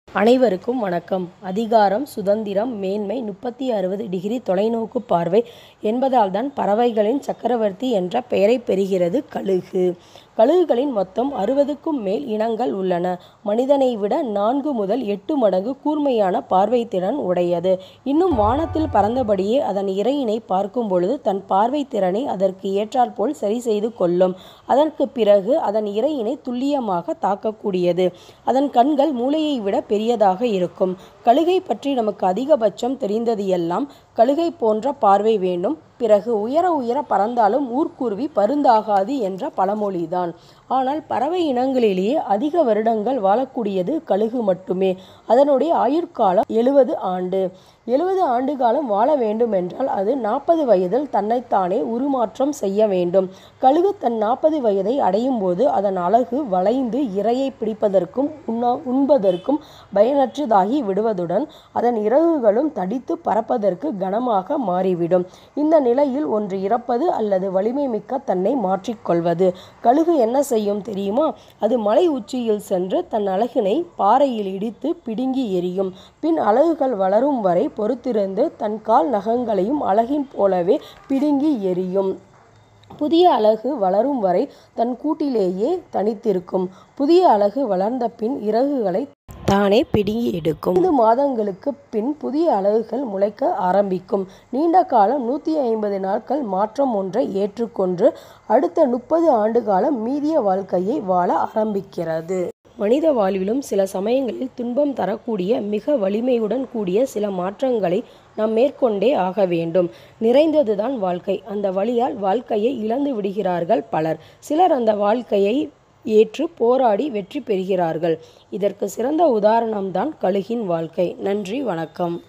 அனைவருக்கும் வணக்கம். அதிகாரம், சுதந்திரம், மேன்மை, 30-60 டிகிரி தொலைநோக்கு பார்வை என்பதால் தான் பறவைகளின் சக்கரவர்த்தி என்ற பெயரை பெறுகிறது கழுகு. கழுகுகளின் மொத்தம் 60க்கும் மேல் இனங்கள் உள்ளன. மனிதனை விட 4 முதல் 8 மடங்கு கூர்மையான பார்வை திறன் உடையது. இன்னும் வானத்தில் பறந்தபடியே அதன் இரையினை பார்க்கும் பொழுது தன் பார்வை திறனை அதற்கு ஏற்றாற்போல் சரி செய்து கொள்ளும். அதற்கு பிறகு அதன் இரையினை துல்லியமாக தாக்கக்கூடியது. அதன் கண்கள் மூளையை விட பெரியதாக இருக்கும். கழுகை பற்றி நமக்கு அதிகபட்சம் தெரிந்தது எல்லாம் கழுகை போன்ற பார்வை வேண்டும், பிறகு உயர உயர பறந்தாலும் ஊர்க்குருவி பருந்தாகாது என்ற பழமொழிதான். ஆனால் பறவை இனங்களிலேயே அதிக வருடங்கள் வாழக்கூடியது கழுகு மட்டுமே. அதனுடைய ஆயுட்காலம் 70 ஆண்டு. 70 ஆண்டு காலம் வாழ வேண்டுமென்றால் அது 40 வயதில் தன்னைத்தானே உருமாற்றம் செய்ய வேண்டும். கழுகு தன் 40 வயதை அடையும் போது அதன் அலகு வளைந்து இரையை பிடிப்பதற்கும் உண்பதற்கும் பயனற்றதாகி விடுவதுடன் அதன் இறகுகளும் தடித்து பறப்பதற்கு கனமாக மாறிவிடும். இந்த நிலையில் ஒன்று இறப்பது அல்லது வலிமை மிக்க தன்னை மாற்றிக்கொள்வது. கழுகு என்ன செய்யும் தெரியுமா? அது மலை உச்சியில் சென்று தன் அலகினை பாறையில் இடித்து பிடுங்கி எறியும். பின் அலகுகள் வளரும் வரை பொறுத்திருந்து தன் கால் நகங்களையும் அலகின் போலவே பிடுங்கி எறியும். புதிய அலகு வளரும் வரை தன் கூட்டிலேயே தனித்திருக்கும். புதிய அலகு வளர்ந்த பின் இறகுகளை தானே பிடுங்கி எடுக்கும். 5 மாதங்களுக்கு பின் புதிய அலகுகள் முளைக்க ஆரம்பிக்கும். நீண்ட காலம் 150 நாட்கள் மாற்றம் ஒன்றை ஏற்றுக்கொண்டு அடுத்த 30 ஆண்டு காலம் மீதிய வாழ்க்கையை வாழ ஆரம்பிக்கிறது. மனித வாழ்விலும் சில சமயங்களில் துன்பம் தரக்கூடிய மிக வலிமையுடன் கூடிய சில மாற்றங்களை நாம் மேற்கொண்டே ஆக வேண்டும். நிறைந்ததுதான் வாழ்க்கை. அந்த வழியால் வாழ்க்கையை இழந்து விடுகிறார்கள் பலர். சிலர் அந்த வாழ்க்கையை ஏற்று போராடி வெற்றி பெறுகிறார்கள். இதற்கு சிறந்த உதாரணம்தான் கழுகின் வாழ்க்கை. நன்றி, வணக்கம்.